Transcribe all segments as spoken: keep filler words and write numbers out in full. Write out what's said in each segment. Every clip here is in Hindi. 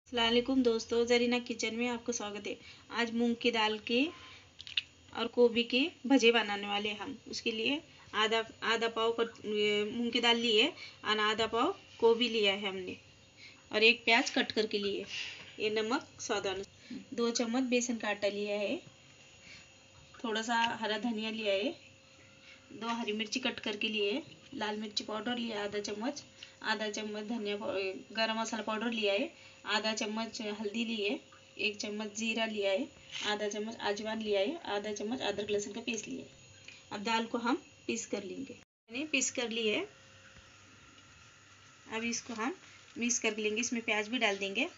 अस्सलाम वालेकुम दोस्तों, जरीना किचन में आपका स्वागत है। आज मूंग की दाल के और गोभी के भजे बनाने वाले हैं हम। उसके लिए आधा आधा पाव कट मूंग की दाल लिए और आधा पाव गोभी लिया है हमने, और एक प्याज कट करके लिए। ये नमक स्वाद अनुसार, दो चम्मच बेसन का आटा लिया है, थोड़ा सा हरा धनिया लिया है, दो हरी मिर्ची कट करके लिए, लाल मिर्ची पाउडर लिया आधा चम्मच, आधा चम्मच धनिया गरम मसाला पाउडर लिया है, आधा चम्मच हल्दी लिए, एक चम्मच जीरा लिया है, आधा चम्मच अजवाइन लिया है, आधा चम्मच अदरक लहसुन का पेस्ट लिया है। अब दाल को हम पीस कर लेंगे। मैंने पीस कर ली है। अब इसको हम मिक्स कर लेंगे। इसमें प्याज भी डाल देंगे।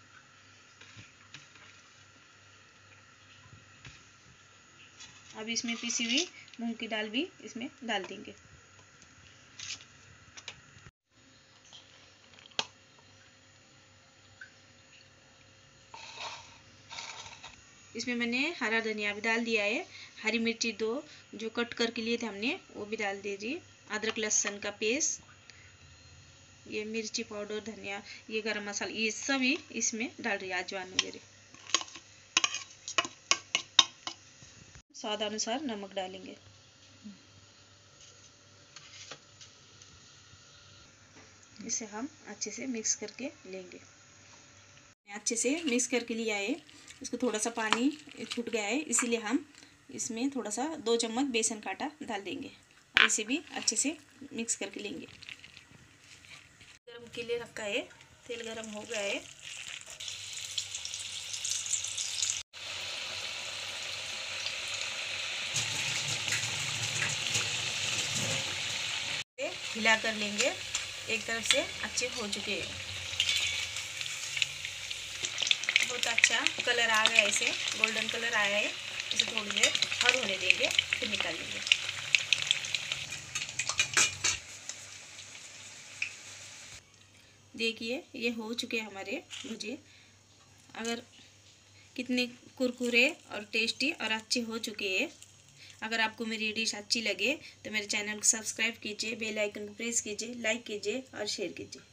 अब इसमें पीसी हुई मूंग की दाल भी इसमें डाल देंगे। इसमें मैंने हरा धनिया भी डाल दिया है, हरी मिर्ची दो जो कट करके लिए थे हमने वो भी डाल दीजिए, अदरक लहसुन का पेस्ट, ये मिर्ची पाउडर, धनिया, ये गरम मसाला, ये सभी इसमें डाल रही है, अजवाइन वगैरह। स्वाद अनुसार नमक डालेंगे। इसे हम अच्छे से मिक्स करके लेंगे। अच्छे से मिक्स करके लिया है। इसको थोड़ा सा पानी छूट गया है, इसीलिए हम इसमें थोड़ा सा दो चम्मच बेसन का आटा डाल देंगे और इसे भी अच्छे से मिक्स करके लेंगे। गरम के लिए रखा है, तेल गरम हो गया है। हिला कर लेंगे। एक तरफ से अच्छे हो चुके हैं, बहुत अच्छा कलर आ गया है, इसे गोल्डन कलर आया है। इसे थोड़ी देर और होने देंगे, फिर निकाल लेंगे। देखिए ये हो चुके हैं हमारे भुजिए। अगर कितने कुरकुरे और टेस्टी और अच्छे हो चुके हैं। अगर आपको मेरी डिश अच्छी लगे तो मेरे चैनल को सब्सक्राइब कीजिए, बेल आइकन को प्रेस कीजिए, लाइक कीजिए और शेयर कीजिए।